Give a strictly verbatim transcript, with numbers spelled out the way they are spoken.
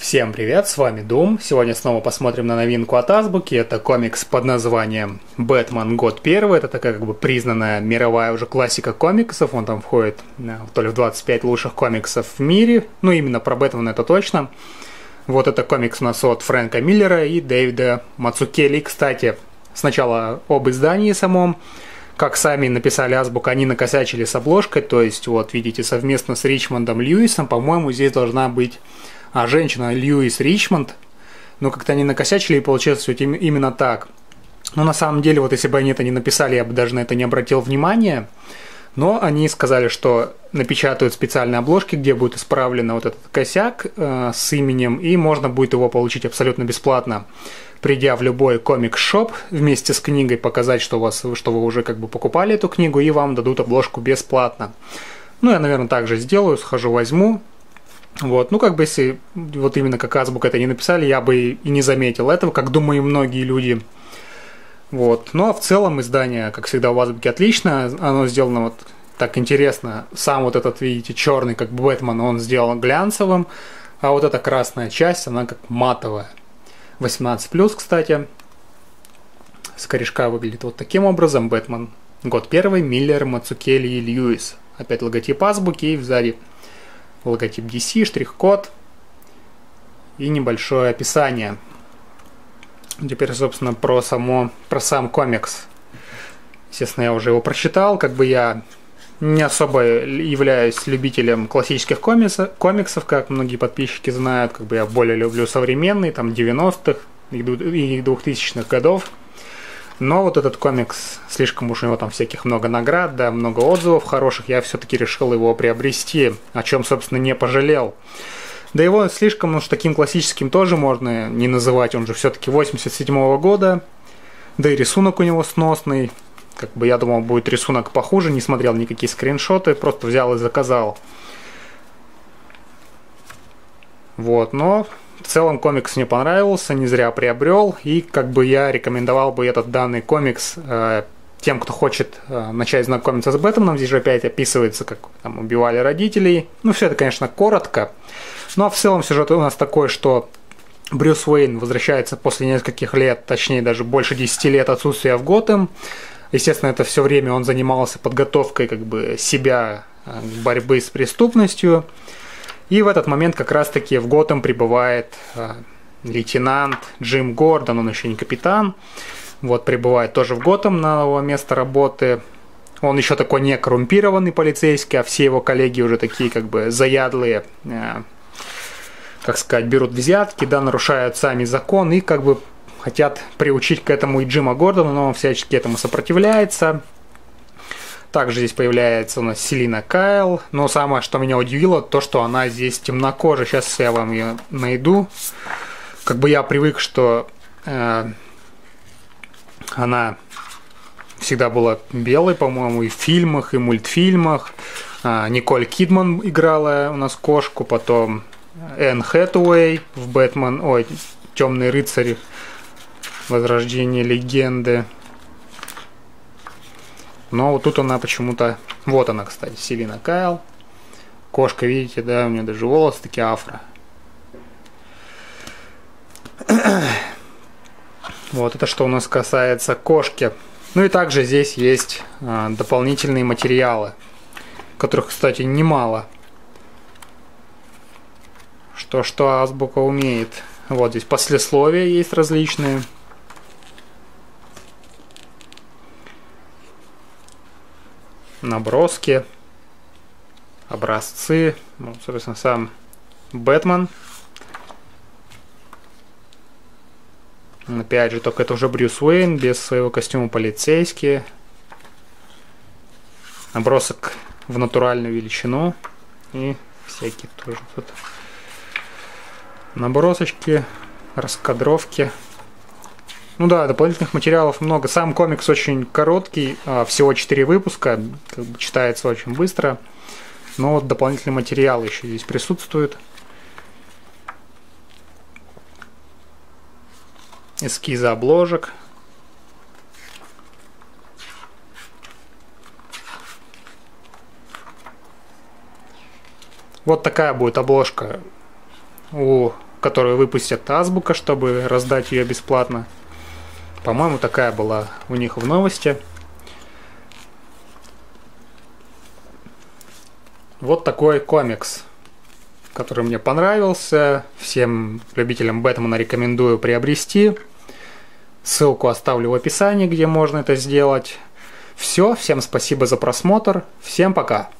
Всем привет, с вами Doom. Сегодня снова посмотрим на новинку от Азбуки. Это комикс под названием «Бэтмен. Год первый». Это такая как бы признанная мировая уже классика комиксов. Он там входит то ли в двадцать пять лучших комиксов в мире. Ну, именно про Бэтмена это точно. Вот это комикс у нас от Фрэнка Миллера и Дэвида Мацукелли. Кстати, сначала об издании самом. Как сами написали Азбука, они накосячили с обложкой. То есть, вот, видите, совместно с Ричмондом Льюисом, по-моему, здесь должна быть а женщина Льюис Ричмонд, но как-то они накосячили, и получилось ведь именно так. Но на самом деле, вот если бы они это не написали, я бы даже на это не обратил внимания. Но они сказали, что напечатают специальные обложки, где будет исправлен вот этот косяк э, с именем, и можно будет его получить абсолютно бесплатно, придя в любой комикс-шоп вместе с книгой, показать, что, у вас, что вы уже как бы покупали эту книгу, и вам дадут обложку бесплатно. Ну, я, наверное, так же сделаю, схожу, возьму. Вот, ну как бы если вот именно как Азбука это не написали, я бы и не заметил этого, как думаю и многие люди. Вот, ну а в целом издание, как всегда, у Азбуки отлично, оно сделано вот так интересно. Сам вот этот, видите, черный, как бы Бэтмен, он сделан глянцевым, а вот эта красная часть, она как матовая. восемнадцать плюс, кстати. С корешка выглядит вот таким образом. Бэтмен. Год первый, Миллер, Мацукелли и Льюис. Опять логотип Азбуки и сзади логотип ди си, штрих-код и небольшое описание. Теперь, собственно, про, само, про сам комикс. Естественно, я уже его прочитал. Как бы я не особо являюсь любителем классических комиксов, комиксов, как многие подписчики знают. Как бы я более люблю современные, там, девяностых и двухтысячных годов. Но вот этот комикс, слишком уж у него там всяких много наград, да, много отзывов хороших, я все-таки решил его приобрести, о чем, собственно, не пожалел. Да его слишком уж таким классическим тоже можно не называть, он же все-таки восемьдесят седьмого года, да и рисунок у него сносный. Как бы я думал, будет рисунок похуже, не смотрел никакие скриншоты, просто взял и заказал. Вот, но в целом комикс мне понравился, не зря приобрел, и как бы я рекомендовал бы этот данный комикс э, тем, кто хочет э, начать знакомиться с Бэтменом. Здесь же опять описывается, как там убивали родителей. Ну, все это, конечно, коротко, но в целом сюжет у нас такой, что Брюс Уэйн возвращается после нескольких лет, точнее даже больше десяти лет отсутствия в Готэм. Естественно, это все время он занимался подготовкой как бы себя к борьбе с преступностью. И в этот момент как раз-таки в Готэм прибывает э, лейтенант Джим Гордон, он еще не капитан. Вот, прибывает тоже в Готэм на его место работы. Он еще такой не коррумпированный полицейский, а все его коллеги уже такие как бы заядлые, э, как сказать, берут взятки, да, нарушают сами закон и как бы хотят приучить к этому и Джима Гордона, но он всячески этому сопротивляется. Также здесь появляется у нас Селина Кайл, но самое, что меня удивило, то, что она здесь темнокожая. Сейчас я вам ее найду. Как бы я привык, что э, она всегда была белой, по-моему, и в фильмах, и мультфильмах. Э, Николь Кидман играла у нас кошку, потом Энн Хэтэуэй в «Бэтмен», ой, «Темный рыцарь. Возрождение легенды». Но вот тут она почему-то... Вот она, кстати, Селина Кайл. Кошка, видите, да, у нее даже волосы такие афро. Вот это что у нас касается кошки. Ну и также здесь есть а, дополнительные материалы, которых, кстати, немало. Что, что Азбука умеет. Вот здесь послесловия есть различные. Наброски, образцы, ну, собственно, сам Бэтмен. Опять же, только это уже Брюс Уэйн, без своего костюма полицейский. Набросок в натуральную величину. И всякие тоже тут набросочки, раскадровки. Ну да, дополнительных материалов много. Сам комикс очень короткий, всего четыре выпуска, как бы читается очень быстро. Но вот дополнительные материалы еще здесь присутствуют. Эскизы обложек. Вот такая будет обложка у которую выпустит Азбука, чтобы раздать ее бесплатно. По-моему, такая была у них в новости. Вот такой комикс, который мне понравился. Всем любителям Бэтмена рекомендую приобрести. Ссылку оставлю в описании, где можно это сделать. Все, всем спасибо за просмотр. Всем пока.